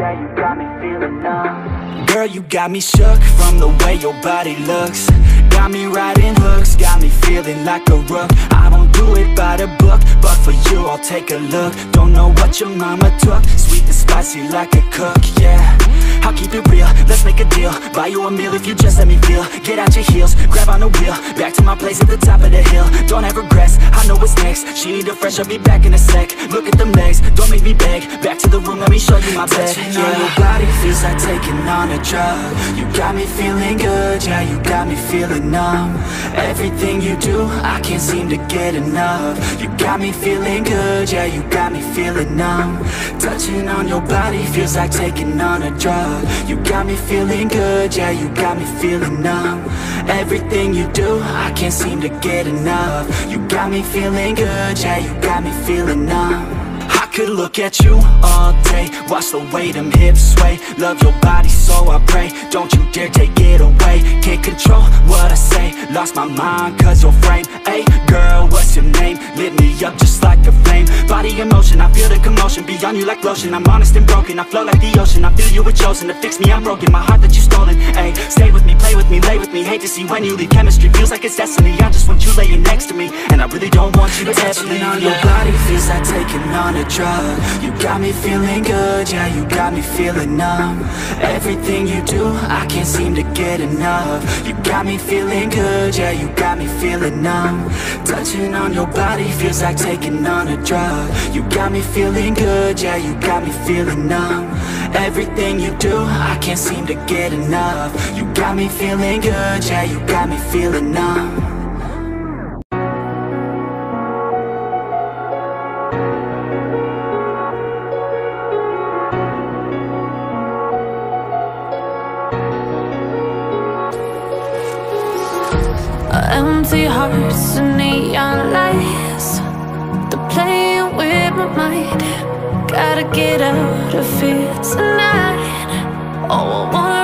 yeah, you got me feeling numb. Girl, you got me shook from the way your body looks. Got me riding hooks, got me feeling like a rook. I won't do it by the book, but for you I'll take a look. Don't know what your mama took, sweet and spicy like a cook, yeah. I'll keep it real, let's make a deal. Buy you a meal if you just let me feel. Get out your heels, grab on the wheel. Back to my place at the top of the hill. Don't have regrets, I know what's next. She need a fresh, I'll be back in a sec. Look at them legs, don't make me beg. Back to the room, let me show you my bed. Touching on your body feels like taking on a drug. You got me feeling good, yeah, you got me feeling numb. Everything you do, I can't seem to get enough. You got me feeling good, yeah, you got me feeling numb. Touching on your body feels like taking on a drug. You got me feeling good, yeah, you got me feeling numb. Everything you do, I can't seem to get enough. You got me feeling good, yeah, you got me feeling numb. I could look at you all day, watch the way them hips sway. Love your body so I pray, don't you dare take it away. Can't control what I say, lost my mind cause your frame. Hey girl, what's your name? Lit me up just like a flame. Body in motion, I feel the commotion. Beyond you like lotion, I'm honest and broken. I flow like the ocean, I feel you were chosen to fix me, I'm broken. My heart that you stolen, hey. Stay with me, play with me, lay with me. Hate to see when you leave, chemistry feels like it's destiny. I just want you laying next to me, and I really don't want you to ever leave. On your body feels like taking on a drug. You got me feeling good, yeah, you got me feeling numb. Everything you do, I can't seem to get enough. You got me feeling good, yeah, you got me feeling numb. Touching on your body feels like taking on a drug. You got me feeling good, yeah, you got me feeling numb. Everything you do, I can't seem to get enough. You got me feeling good, yeah, you got me feeling numb. Empty hearts and neon lights, they're playing with my mind. Gotta get out of here tonight. Oh, I want